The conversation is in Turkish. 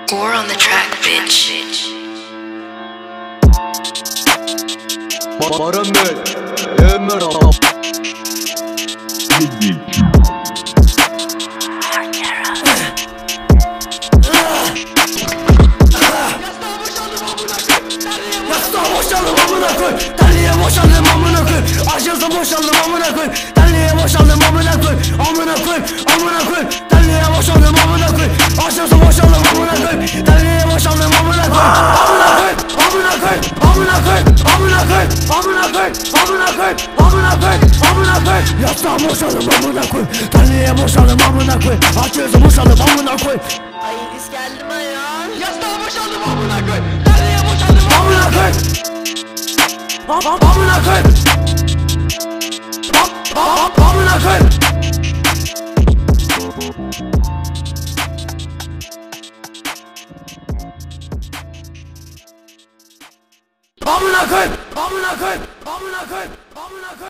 Or on the track, bitch. Paramel, Emir Yastığa boşaldım amına koy, terliğe boşaldım amına koy, aşağısı boşaldım amına koy, terliğe boşaldım amına koy, amına koy, amına koy, terliğe boşaldım amına koy, aşağısı boşaldım amına koy, terliğe boşaldım amına koy, amına koy, amına koy, amına koy, amına koy, amına koy, amına koy, amına koy, amına koy. Yastığa boşaldım amına koy, terliğe boşaldım amına koy, aşağısı boşaldım amına koy. Ay biz geldim ayol. Yastığa boşaldım amına koy, terliğe boşaldım amına koy. Amına koy. Amına koy. Amına koy. Amına koy. Amına koy. Amına koy.